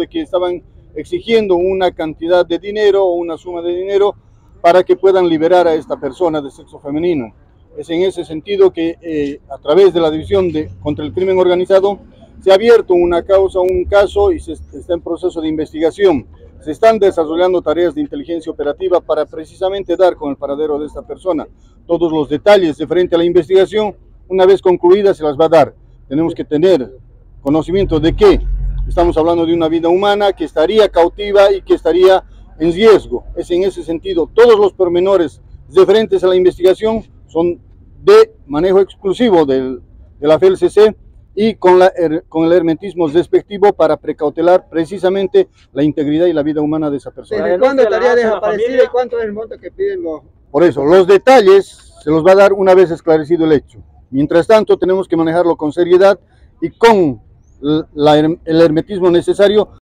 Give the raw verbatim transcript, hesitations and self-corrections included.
de que estaban exigiendo una cantidad de dinero o una suma de dinero para que puedan liberar a esta persona de sexo femenino. Es en ese sentido que eh, a través de la División de, contra el Crimen Organizado se ha abierto una causa, un caso y se está en proceso de investigación. Se están desarrollando tareas de inteligencia operativa para precisamente dar con el paradero de esta persona. Todos los detalles de frente a la investigación, una vez concluida, se las va a dar. Tenemos que tener conocimiento de que estamos hablando de una vida humana que estaría cautiva y que estaría en riesgo. Es en ese sentido, todos los pormenores referentes a la investigación son de manejo exclusivo del, de la F E L C C y con, la, con el hermetismo respectivo para precautelar precisamente la integridad y la vida humana de esa persona. ¿Desde cuándo estaría desaparecida y cuánto es el monto que piden los...? Por eso, los detalles se los va a dar una vez esclarecido el hecho. Mientras tanto, tenemos que manejarlo con seriedad y con la, el hermetismo necesario